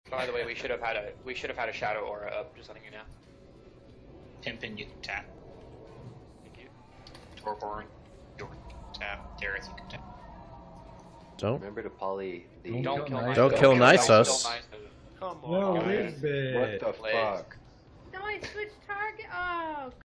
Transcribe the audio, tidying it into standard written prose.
By the way, we should have had a shadow aura up. Just letting you know. Pimpin, you can tap. Thank you. Torborn, you can tap. Dareth, you can tap. Don't. Remember to poly the. Don't kill Nisus. Don't kill Nisus. Come No, on, guys. leave it. What the Blaze. fuck? No, I switched target. Oh,